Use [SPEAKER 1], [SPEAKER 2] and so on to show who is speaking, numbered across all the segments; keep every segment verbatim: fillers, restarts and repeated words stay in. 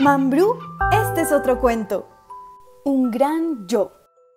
[SPEAKER 1] Mambrú, este es otro cuento. Un gran yo.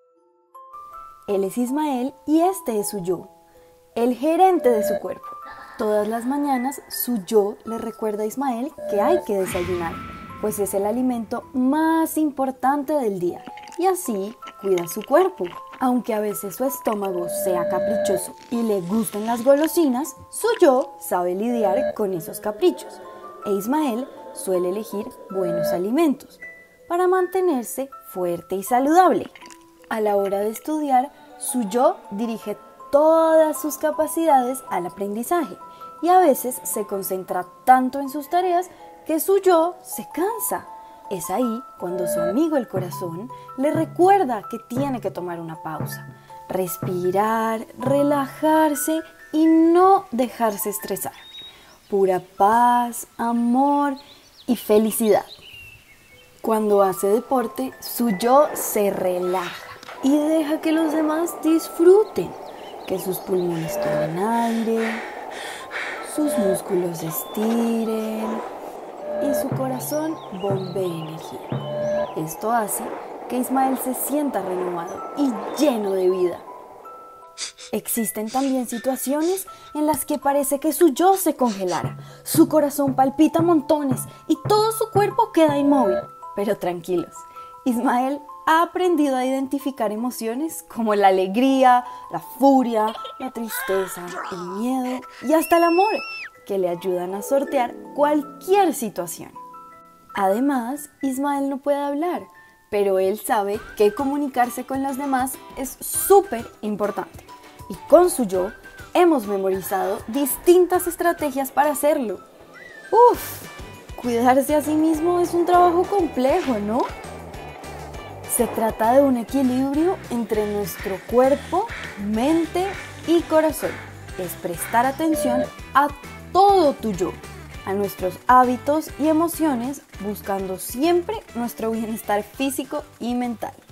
[SPEAKER 1] Él es Ismael y este es su yo, el gerente de su cuerpo. Todas las mañanas su yo le recuerda a Ismael que hay que desayunar, pues es el alimento más importante del día y así cuida su cuerpo. Aunque a veces su estómago sea caprichoso y le gusten las golosinas, su yo sabe lidiar con esos caprichos e Ismael suele elegir buenos alimentos para mantenerse fuerte y saludable. A la hora de estudiar, su yo dirige todas sus capacidades al aprendizaje y a veces se concentra tanto en sus tareas que su yo se cansa. Es ahí cuando su amigo el corazón le recuerda que tiene que tomar una pausa, respirar, relajarse y no dejarse estresar. Pura paz, amor y felicidad. Cuando hace deporte, su yo se relaja y deja que los demás disfruten, que sus pulmones tomen aire, sus músculos se estiren y su corazón bombee energía. Esto hace que Ismael se sienta renovado y lleno de vida. Existen también situaciones en las que parece que su yo se congelara, su corazón palpita montones y todo su cuerpo queda inmóvil. Pero tranquilos, Ismael ha aprendido a identificar emociones como la alegría, la furia, la tristeza, el miedo y hasta el amor, que le ayudan a sortear cualquier situación. Además, Ismael no puede hablar, pero él sabe que comunicarse con los demás es súper importante. Y con su yo, hemos memorizado distintas estrategias para hacerlo. ¡Uf! Cuidarse a sí mismo es un trabajo complejo, ¿no? Se trata de un equilibrio entre nuestro cuerpo, mente y corazón. Es prestar atención a todo tu yo, a nuestros hábitos y emociones, buscando siempre nuestro bienestar físico y mental.